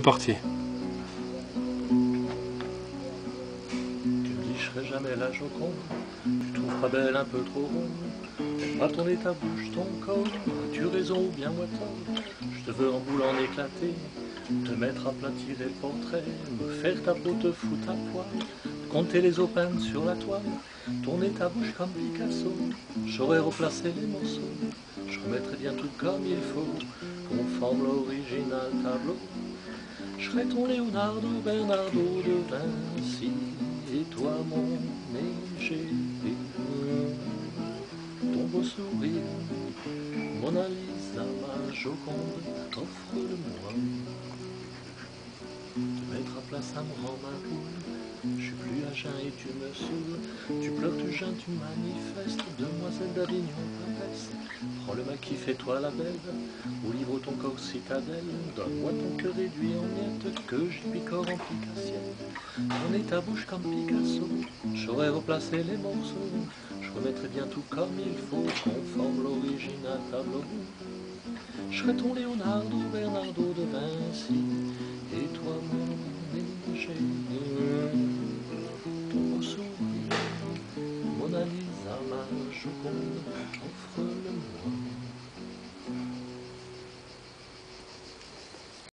Parti. Tu me dis je serai jamais la Joconde, tu trouves pas belle un peu trop ronde. Pas tourner ta bouche, ton corps, tu raison ou bien moi tort. Je te veux en boule en éclaté, te mettre à plat, tirer le portrait, me faire ta peau, te foutre à poil, compter les opines sur la toile, tourner ta bouche comme Picasso. J'aurais replacé les morceaux, je remettrais bien tout comme il faut, qu'on forme l'original tableau. Je serai ton Leonardo Bernardo de Vinci, et toi mon égérie, ton beau sourire, Mona Lisa, ma Joconde, offre-le-moi. Te mettre à plat, ça me rend ma poule, je suis plus à jeun et tu me saoules. Tu pleures, tu jeûnes, tu manifestes, demoiselle d'Avignon, papesse. Prends le maquis, fais-toi la belle, ou livre ton corps citadelle. Donne-moi ton cœur réduit en miettes, que j'y picore en picassiette. Tourner ta bouche comme Picasso, j'aurais replacé les morceaux, je remettrai bien tout comme il faut, conforme l'original tableau. Je serai ton Leonardo Bernardo de Vinci, et toi mon égérie, ton beau sourire, Mona Lisa, ma Joconde, offre-le-moi.